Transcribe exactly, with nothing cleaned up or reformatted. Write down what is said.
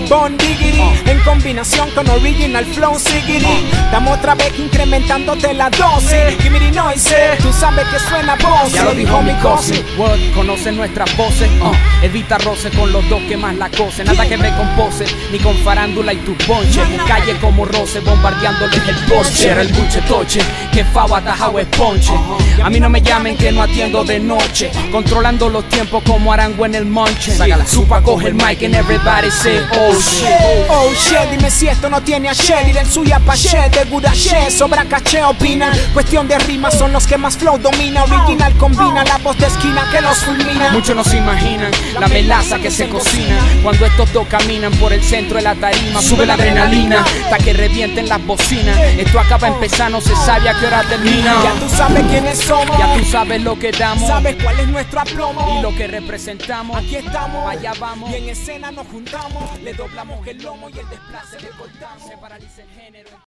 Bon Diggity, uh. en combinación con Original Flow Siggity. uh. Estamos otra vez incrementándote la dosis. Give me the noise, tú sabes que suena voz. Ya lo dijo mi cousin, Word, conocen nuestras voces. uh. Evita roce con los dos que más la cose. Nada que ver con pose, ni con farándula y tu ponche. Calle como roce, bombardeándoles el porche. Era el buche toche, que fao atajado es ponche. A mí no me llamen que no atiendo de noche. Controlando los tiempos como Arango en el monche. Supa coge el mic and everybody say oh shit. Oh shit, dime si esto no tiene a Shelly. Del suya pa' shit, de good shit, sobra caché opinan. Cuestión de rimas son los que más flow domina. Original combina la voz de esquina que los fulmina. Muchos no se imaginan la melaza que se cocina cuando estos dos caminan por el centro de la tarima. Sube la adrenalina hasta que revienten las bocinas. Esto acaba de empezar, no se sabe a qué hora termina. Ya tú sabes quiénes somos, ya tú sabes lo que damos, sabes cuál es nuestro aplomo y lo que representamos. Aquí estamos, allá vamos, y en escena nos juntamos. Le doblamos el lomo y el desplace le cortamos. Se paraliza el género.